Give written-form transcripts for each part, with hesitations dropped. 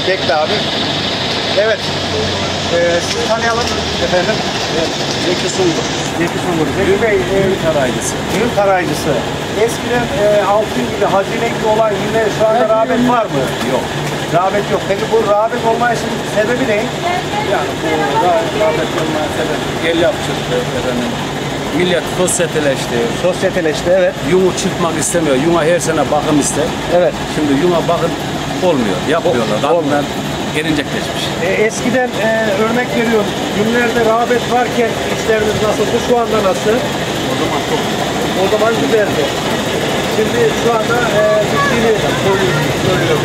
Çekti abi. Evet. Sizi tanıyalım efendim. Zeki Sungur. Zeki Sungur. Zeki Bey, Yün tarayıcısı. yün tarayıcısı. Eskiden altın gibi, hazine gibi olan yünler şu anda rağbet var mı? Yok. Rağbet yok. Peki bu rağbet olmayışının sebebi ne? Yani bu rağbet olmaya sebep gel yap çıktı efendim. Millet sosyeteleşti. Sosyeteleşti, evet. Yunu çıkmak istemiyor. Yuna her sene bakım ister. Evet. Şimdi yuna bakım olmuyor. Yapmıyorlar. Kadınlar gelincekleşmiş. Eskiden örnek veriyorum, günlerde rağbet varken işleriniz nasıldı? Şu anda nasıl? O zaman çok O zaman güzeldi. Şimdi şu anda bittiğini söylüyorum.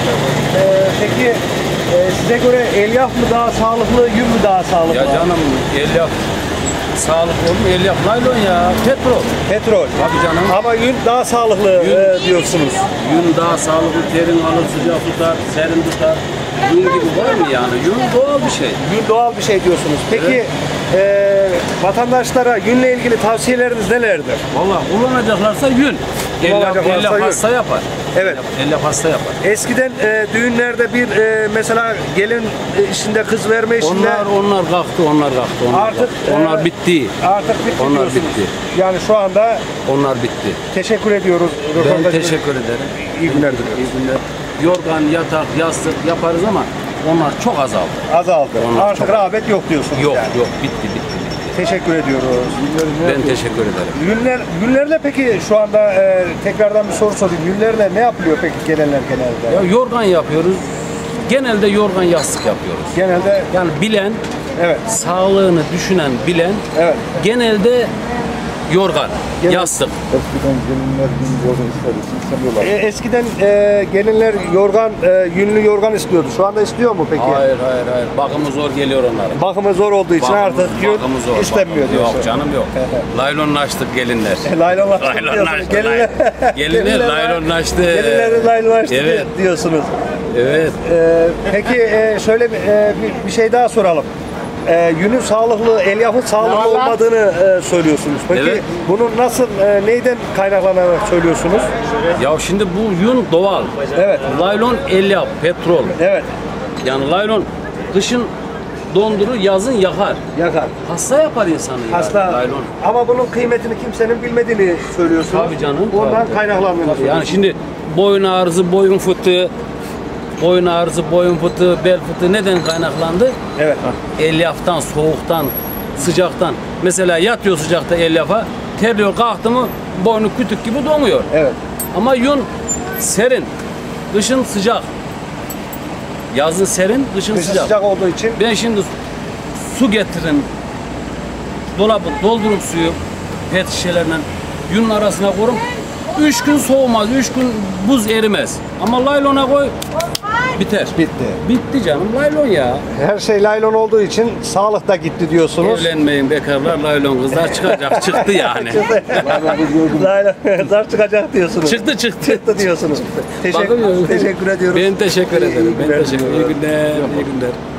Peki size göre elyaf mı daha sağlıklı, yün mü daha sağlıklı? Ya canım elyaf sağlık olur mu? Elyaf naylon ya. Petrol. Petrol. Tabii canım. Ama yün daha sağlıklı diyorsunuz. Yün daha sağlıklı, terin alır, sıcak tutar, serin tutar. Yün gibi var mı yani? Yün doğal bir şey. Yün doğal bir şey diyorsunuz. Peki vatandaşlara yünle ilgili tavsiyeleriniz nelerdir? Vallahi kullanacaklarsa yün. Kullanacaklarsa Elyaf yün. hasta yapar. Evet. Elyaf hasta yapar. Eskiden düğünlerde bir mesela gelin işinde, kız verme işinde Onlar kalktı. Artık, onlar bitti. artık bitti Onlar diyorsunuz. bitti. Yani şu anda Onlar bitti. teşekkür ediyoruz. Ben röportajınız- teşekkür ederim. İyi günler diliyoruz. İyi günler. Yorgan, yatak, yastık yaparız ama onlar çok azaldı. Azaldı. Onlar Artık çok- rağbet yok diyorsunuz Yok yani. yok bitti. Teşekkür ediyoruz. Ben teşekkür ederim. Günlerle peki şu anda tekrardan bir soru sorayım. Günlerle ne yapılıyor peki genelde? Ya yorgan yapıyoruz. Genelde yorgan yastık yapıyoruz. Genelde Yani bilen, evet. sağlığını düşünen bilen Evet. genelde yorgan, yastık. Eskiden gelinler gün yorgan istemiyorlar. Eskiden gelinler yorgan, yünlü yorgan istiyordu. Şu anda istiyor mu peki? Hayır. Bakımı zor geliyor onların. Bakımı zor olduğu için artık yün bakımı zor. istenmiyor diyorsun. Yok canım yok. Laylonlaştık gelinler. Laylonlaştı diyorsunuz. Gelinler laylonlaştı. Gelinleri laylonlaştı Evet. diyorsunuz. Evet. Peki şöyle bir şey daha soralım. Yünün sağlıklı, elyafın sağlıklı olmadığını söylüyorsunuz. Peki Evet. bunun nasıl, neyden kaynaklanarak söylüyorsunuz? Ya şimdi bu yün doğal. Evet. Laylon elyaf, petrol. Evet, Yani laylon kışın dondurur, yazın yakar. yakar. Hasta yapar insanı ya. Hasta. Laylon. Ama bunun kıymetini kimsenin bilmediğini söylüyorsunuz. Tabii canım. Ondan tabii. kaynaklandığını Tabii. söylüyorsunuz. Yani şimdi boyun ağrısı, boyun fıtığı, bel fıtığı neden kaynaklandı? Evet. Elyaftan, soğuktan, sıcaktan. Mesela yatıyor sıcakta elyafa, terliyor, kalktı mı boynu kütük gibi donuyor. Evet. Ama yün serin, kışın sıcak. Yazın serin, kışın Dışı sıcak. sıcak olduğu için Ben şimdi su getirin, dolabı doldurun suyu, pet şişelerle yünün arasına koyun. 3 gün soğumaz, 3 gün buz erimez. Ama laylona koy, biter. bitti. Bitti canım, laylon ya. Her şey laylon olduğu için sağlık da gitti diyorsunuz. Evlenmeyin bekarlar, laylon kızlar çıkacak, çıktı yani. Laylon zar çıkacak diyorsunuz. Çıktı. Çıktı diyorsunuz. Bakın ya. Teşekkür ediyoruz. Ben teşekkür ederim. İyi günler İyi günler.